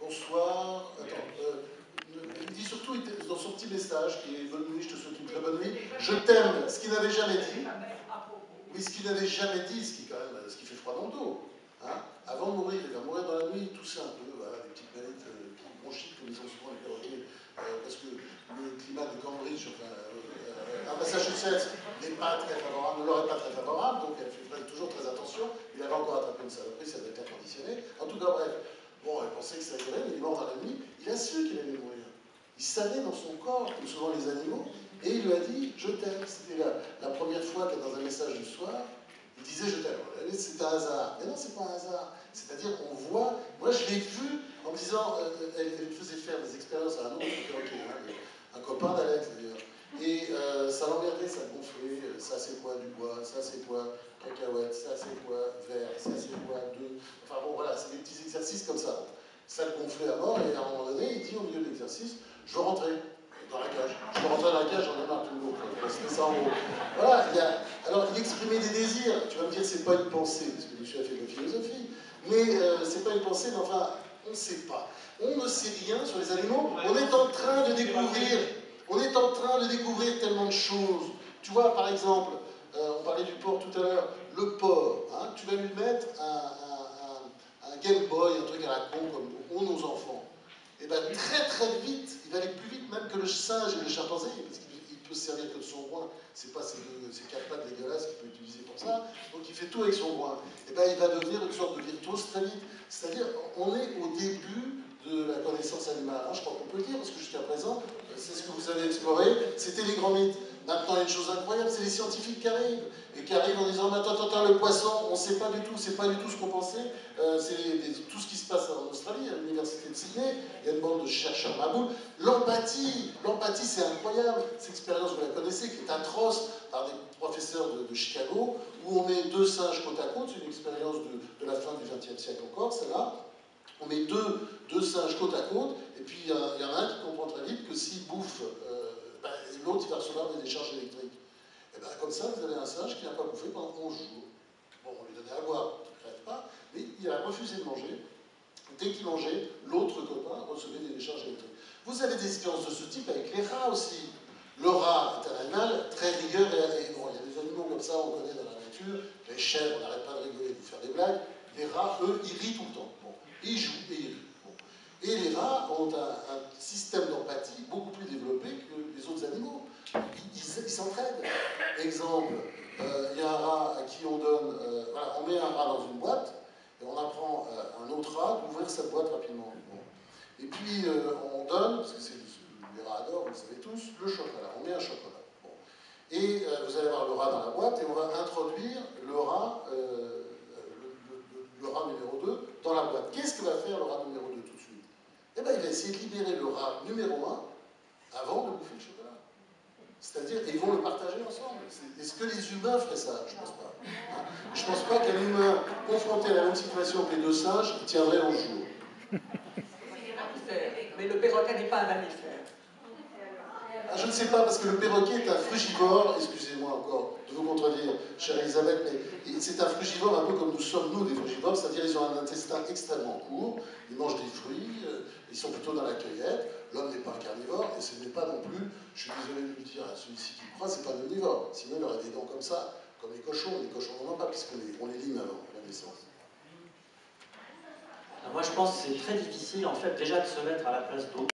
Bonsoir. Attends, il dit surtout dans son petit message qui est bonne nuit, je te souhaite une très bonne nuit. Je t'aime, ce qu'il n'avait jamais dit. Oui, ce qu'il n'avait jamais dit, ce qui fait froid dans le dos. Hein. Avant de mourir, il va mourir dans la nuit, tousser un peu, voilà, des petites manettes bronchiques comme ils ont souvent les perroquets, parce que le climat de Cambridge, à Massachusetts, n'est pas très favorable, ne leur est pas très favorable, donc elle fait toujours très attention. Il avait encore attrapé une saloperie, ça devait être conditionné. En tout cas, bref. Bon, elle pensait que ça irait, mais il est mort dans la nuit. Il a su qu'il allait mourir. Il savait dans son corps, comme souvent les animaux, et il lui a dit « je t'aime ». C'était la première fois que dans un message du soir, il disait « je t'aime ». C'est un hasard. Mais non, c'est pas un hasard. C'est-à-dire qu'on voit, moi je l'ai vu en me disant, elle faisait faire des expériences à un autre perroquet, un copain d'Alex d'ailleurs. Et ça l'emmerdait, ça le gonflait, ça c'est quoi du bois, ça c'est quoi cacahuète, ça c'est quoi verre, ça c'est quoi deux. Enfin bon voilà, c'est des petits exercices comme ça. Ça le gonflait à mort et à un moment donné, il dit au milieu de l'exercice, je veux rentrer dans la cage. Je veux rentrer dans la cage, j'en ai marre tout le monde. C'était ça en haut. Voilà, alors il exprimait des désirs. Tu vas me dire, c'est pas une pensée, parce que monsieur a fait de la philosophie, mais c'est pas une pensée, mais enfin, on ne sait pas. On ne sait rien sur les animaux, on est en train de découvrir. On est en train de découvrir tellement de choses. Tu vois, par exemple, on parlait du porc tout à l'heure, le porc, hein, tu vas lui mettre un Game Boy, un truc à la con, comme ont nos enfants. Et bien très très vite, il va aller plus vite même que le singe et le chimpanzé, parce qu'il peut se servir que de son groin, c'est pas ces quatre pattes dégueulasses qu'il peut utiliser pour ça, donc il fait tout avec son groin. Et bien il va devenir une sorte de virtuose très vite. C'est-à-dire, on est au début de la connaissance animale, hein, je crois qu'on peut le dire, parce que jusqu'à présent, c'est ce que vous avez exploré, c'était les grands mythes. Maintenant, il y a une chose incroyable, c'est les scientifiques qui arrivent, et qui arrivent en disant, attends, le poisson, on ne sait pas du tout, c'est pas du tout ce qu'on pensait, c'est tout ce qui se passe en Australie, à l'université de Sydney, il y a une bande de chercheurs maboules. L'empathie, c'est incroyable, cette expérience, vous la connaissez, qui est atroce, par des professeurs de Chicago, où on met deux singes côte à côte, c'est une expérience de la fin du XXe siècle encore, celle-là. On met deux singes côte à côte, et puis il y en a un qui comprend très vite que s'il bouffe, l'autre il va recevoir des décharges électriques. Et bien comme ça, vous avez un singe qui n'a pas bouffé pendant 11 jours. Bon, on lui donnait à boire, il ne crève pas, mais il a refusé de manger. Dès qu'il mangeait, l'autre copain recevait des décharges électriques. Vous avez des expériences de ce type avec les rats aussi. Le rat est un animal très rigueur, et bon, il y a des animaux comme ça, on connaît dans la nature, les chèvres, on n'arrête pas de rigoler, de vous faire des blagues. Les rats, eux, ils rient tout le temps. Bon. Ils jouent et ils rient. Bon. Et les rats ont un système d'empathie beaucoup plus développé que les autres animaux. Ils s'entraident. Exemple, il y a un rat à qui on donne, voilà, on met un rat dans une boîte, et on apprend à un autre rat d'ouvrir sa boîte rapidement. Bon. Et puis on donne, parce que les rats adorent, vous le savez tous, le chocolat. On met un chocolat. Bon. Et vous allez avoir le rat dans la boîte, et on va introduire le rat numéro 2 dans la boîte. Qu'est-ce que va faire le rat numéro 2 tout de suite? Eh bien, il va essayer de libérer le rat numéro 1 avant de bouffer le chocolat. C'est-à-dire, ils vont le partager ensemble. Est-ce que les humains feraient ça? Je ne pense pas. Hein, je ne pense pas qu'un humain confronté à la même situation que les deux singes tiendrait en jour. Mais le perroquet n'est pas un mammifère. Ah, je ne sais pas, parce que le perroquet est un frugivore, excusez-moi encore de vous contredire, chère Elisabeth, mais c'est un frugivore un peu comme nous sommes, nous, des frugivores, c'est-à-dire ils ont un intestin extrêmement court, ils mangent des fruits, ils sont plutôt dans la cueillette. L'homme n'est pas un carnivore, et ce n'est pas non plus, je suis désolé de le dire à celui-ci qui croit, c'est pas un omnivore. Sinon, il aurait des dents comme ça, comme les cochons n'en ont pas, puisqu'on les lime avant la naissance. Moi, je pense que c'est très difficile, en fait, déjà de se mettre à la place d'autres.